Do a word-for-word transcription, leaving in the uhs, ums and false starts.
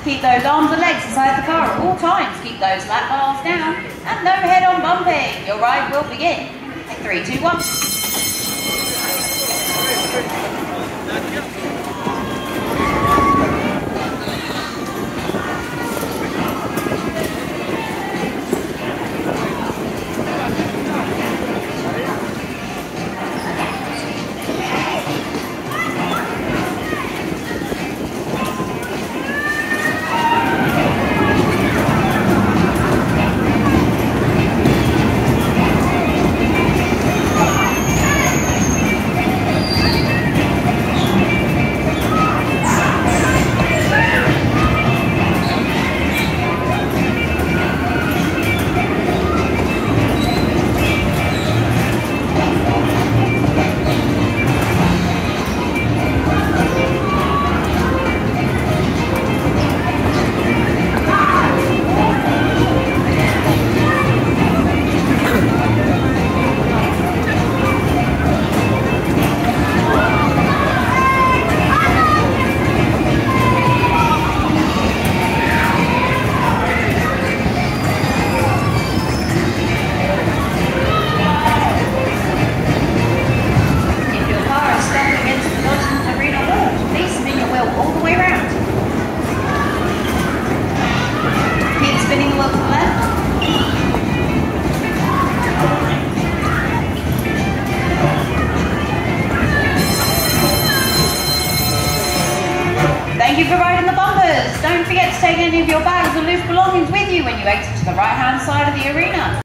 Keep those arms and legs inside the car at all times. Keep those lap bars down. And no head-on bumping. Your ride will begin. In three, two, one. Thank you for riding the bumpers. Don't forget to take any of your bags or loose belongings with you when you exit to the right-hand side of the arena.